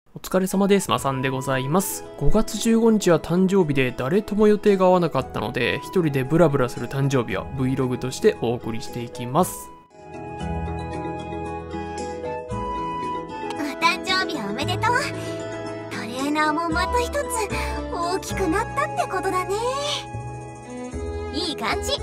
お疲れ様です。まさんでございます。5月15日は誕生日で誰とも予定が合わなかったので、一人でブラブラする誕生日は Vlog としてお送りしていきます。 お誕生日おめでとう。トレーナーもまた一つ大きくなったってことだね。いい感じ。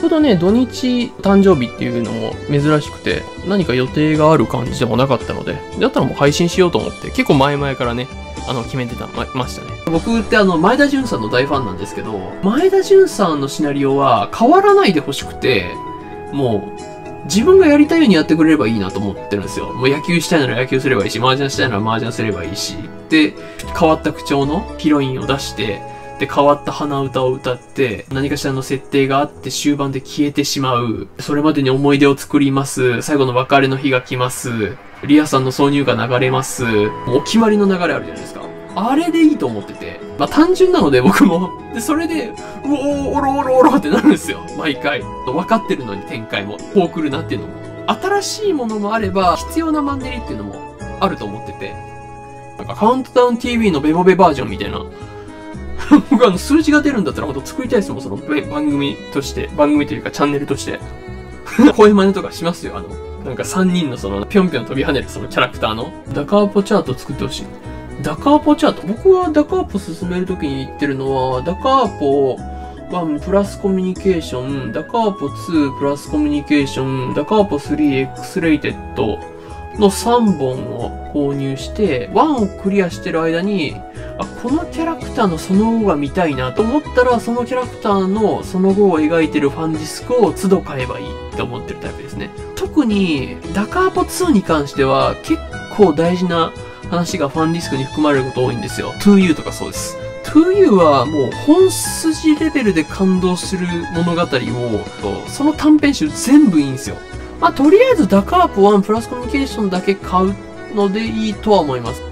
ほどね、土日誕生日っていうのも珍しくて、何か予定がある感じでもなかったので、だったらもう配信しようと思って、結構前々からね、決めてましたね。僕って前田純さんの大ファンなんですけど、前田純さんのシナリオは変わらないでほしくて、もう、自分がやりたいようにやってくれればいいなと思ってるんですよ。もう野球したいなら野球すればいいし、麻雀したいなら麻雀すればいいし、で、変わった口調のヒロインを出して、で、変わった鼻歌を歌って、何かしらの設定があって終盤で消えてしまう。それまでに思い出を作ります。最後の別れの日が来ます。リアさんの挿入が流れます。お決まりの流れあるじゃないですか。あれでいいと思ってて。まあ単純なので僕も。で、それで、うおー、おろおろおろってなるんですよ。毎回。分かってるのに展開も。こう来るなっていうのも。新しいものもあれば、必要なマンネリっていうのもあると思ってて。なんかカウントダウン TV のベボベバージョンみたいな。僕数字が出るんだったらほんと作りたいですもん、その番組として。番組というかチャンネルとして。声真似とかしますよ、なんか3人のぴょんぴょん飛び跳ねるそのキャラクターの。ダカーポチャート作ってほしい。ダカーポチャート。僕はダカーポ進めるときに言ってるのは、ダカーポ1プラスコミュニケーション、ダカーポ2プラスコミュニケーション、ダカーポ 3X レイテッドの3本を購入して、1をクリアしてる間に、このキャラクターのその後が見たいなと思ったら、そのキャラクターのその後を描いてるファンディスクを都度買えばいいって思ってるタイプですね。特に、ダカーポ2に関しては結構大事な話がファンディスクに含まれること多いんですよ。2U とかそうです。2U はもう本筋レベルで感動する物語を、その短編集全部いいんですよ。まあ、とりあえずダカーポ1プラスコミュニケーションだけ買うのでいいとは思います。